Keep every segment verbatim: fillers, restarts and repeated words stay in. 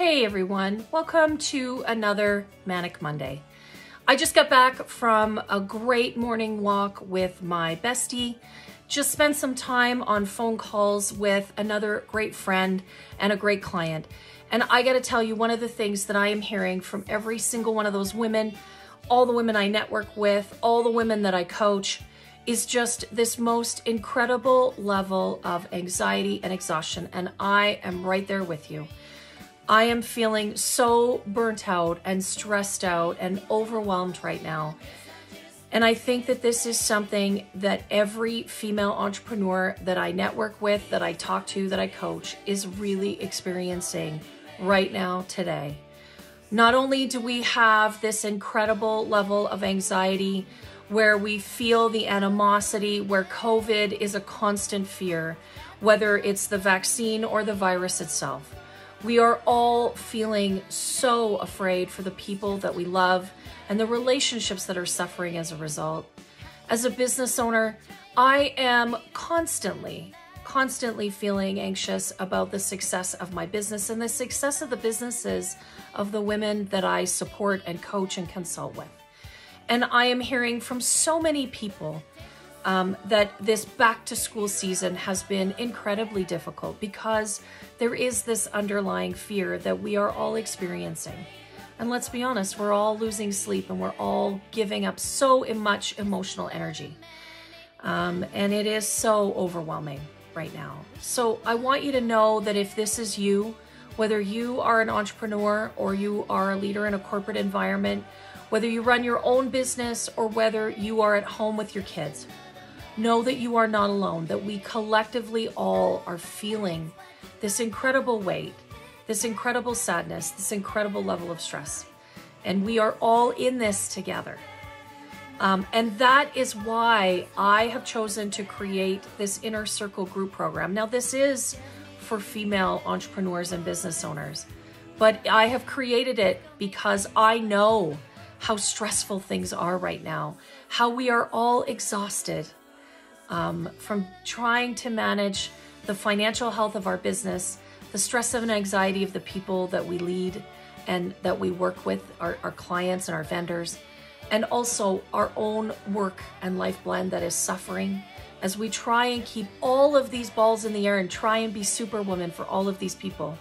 Hey everyone, welcome to another Manic Monday. I just got back from a great morning walk with my bestie, just spent some time on phone calls with another great friend and a great client. And I gotta tell you, one of the things that I am hearing from every single one of those women, all the women I network with, all the women that I coach, is just this most incredible level of anxiety and exhaustion. And I am right there with you. I am feeling so burnt out and stressed out and overwhelmed right now. And I think that this is something that every female entrepreneur that I network with, that I talk to, that I coach, is really experiencing right now today. Not only do we have this incredible level of anxiety where we feel the animosity, where COVID is a constant fear, whether it's the vaccine or the virus itself. We are all feeling so afraid for the people that we love and the relationships that are suffering as a result. As a business owner, I am constantly, constantly feeling anxious about the success of my business and the success of the businesses of the women that I support and coach and consult with. And I am hearing from so many people Um, that this back to school season has been incredibly difficult because there is this underlying fear that we are all experiencing. And let's be honest, we're all losing sleep and we're all giving up so much emotional energy. Um, and it is so overwhelming right now. So I want you to know that if this is you, whether you are an entrepreneur or you are a leader in a corporate environment, whether you run your own business or whether you are at home with your kids, know that you are not alone, that we collectively all are feeling this incredible weight, this incredible sadness, this incredible level of stress. And we are all in this together. Um, and that is why I have chosen to create this Inner Circle group program. Now, this is for female entrepreneurs and business owners, but I have created it because I know how stressful things are right now, how we are all exhausted, Um, from trying to manage the financial health of our business, the stress and anxiety of the people that we lead and that we work with, our, our clients and our vendors, and also our own work and life blend that is suffering as we try and keep all of these balls in the air and try and be superwoman for all of these people.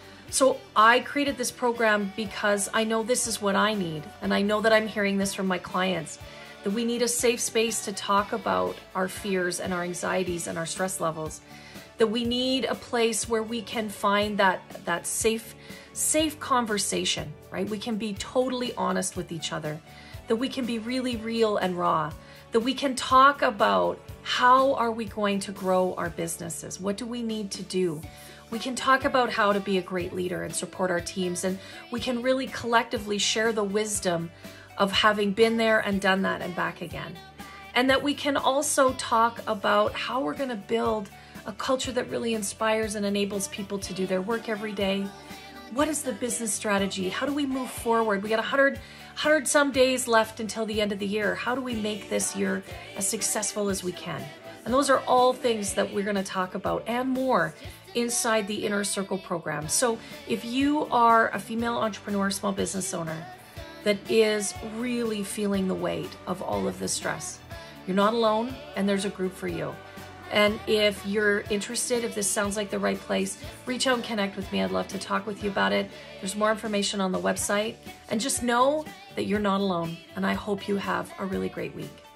So I created this program because I know this is what I need, and I know that I'm hearing this from my clients, that we need a safe space to talk about our fears and our anxieties and our stress levels, that we need a place where we can find that, that safe, safe conversation, right? We can be totally honest with each other, that we can be really real and raw, that we can talk about how are we going to grow our businesses? What do we need to do? We can talk about how to be a great leader and support our teams, and we can really collectively share the wisdom of having been there and done that and back again. And that we can also talk about how we're gonna build a culture that really inspires and enables people to do their work every day. What is the business strategy? How do we move forward? We got one hundred, one hundred some days left until the end of the year. How do we make this year as successful as we can? And those are all things that we're gonna talk about and more inside the Inner Circle program. So if you are a female entrepreneur, small business owner, that is really feeling the weight of all of this stress, you're not alone, and there's a group for you. And if you're interested, if this sounds like the right place, reach out and connect with me. I'd love to talk with you about it. There's more information on the website. And just know that you're not alone, and I hope you have a really great week.